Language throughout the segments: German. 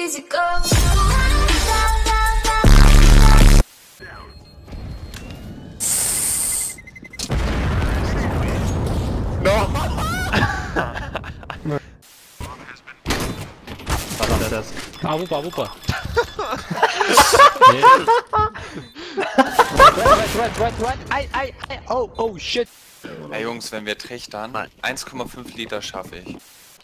easy go. No! Was war das? Wupa. Right. Ei. Oh, shit. Hey Jungs, wenn wir trichtern, 1,5 Liter schaffe ich.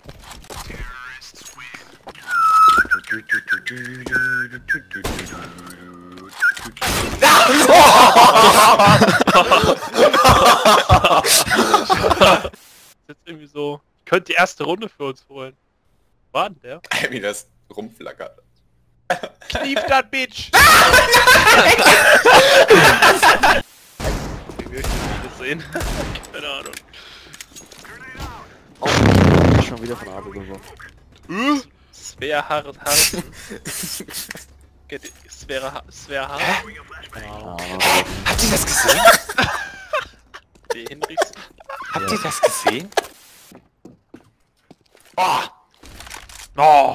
Jetzt irgendwie so. Ich könnte die erste Runde für uns holen. War denn der? Wie das rumflackert. Knief das, Bitch! Wie wir gesehen. Keine Ahnung. Oh, schon wieder von Abel geworfen. Svea hart. Svea hart. Keine Ahnung. Habt ihr das gesehen? Die Hinrichs. Habt ihr das gesehen? Oh! Oh!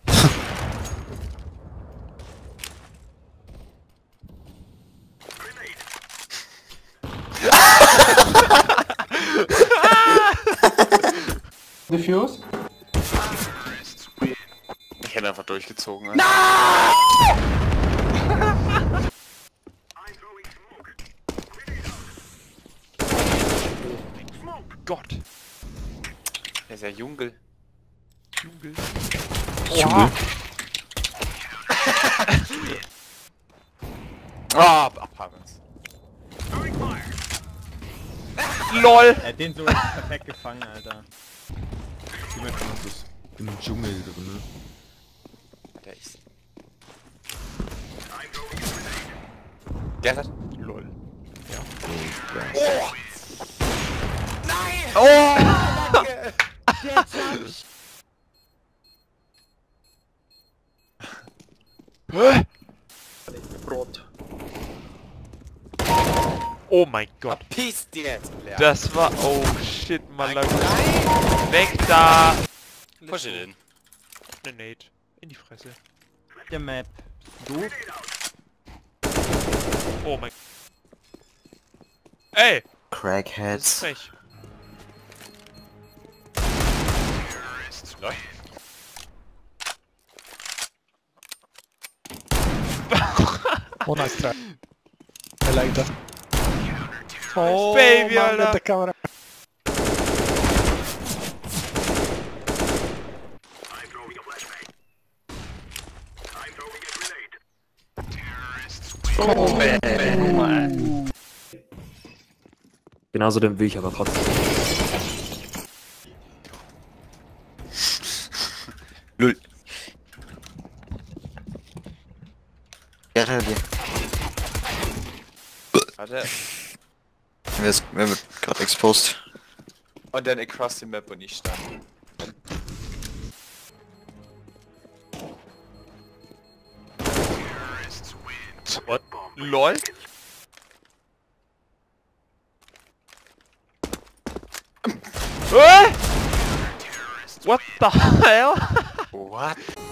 Diffuse? Ich hätte einfach durchgezogen. Gott! Der ist ja Jungel. Junge. Ah, Apartments. LOL! Er hat den so perfekt gefangen, Alter. Im Dschungel drin. Der ist. Gerrit? LOL. Oh! Nein! Oh! Brot. Oh mein Gott. Peace jetzt! Das war... Oh shit, Malaga. Weg da! Push it in. Ne Nate. In die Fresse. Der Map. Du? Oh mein... Ey! Das ist Crackheads. frech. Lol. Oh, nice try. I like that. Oh, Baby, man, Alter. mit der Kamera. Oh, man. Genauso den will ich aber trotzdem. Null. Ja, dir. Warte. Wer wird gerade exposed? Und dann across the map und ich stand. What? LOL? What the hell? What?